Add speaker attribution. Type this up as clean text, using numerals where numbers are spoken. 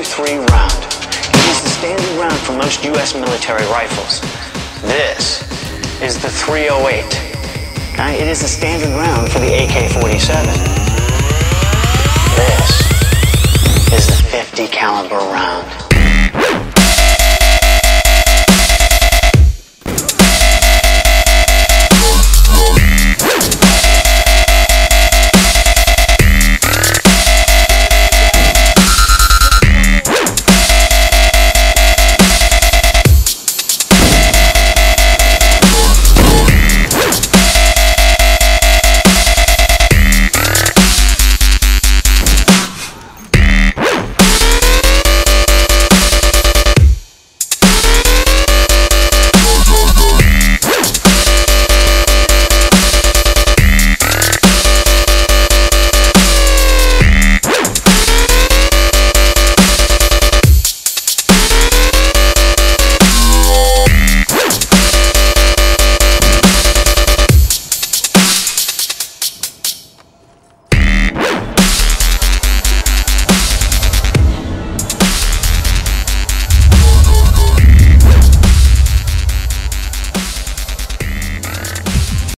Speaker 1: .3 round. It is the standard round for most U.S. military rifles. This is the .308. Okay? It is the standard round for the AK-47. This is the .50 caliber round.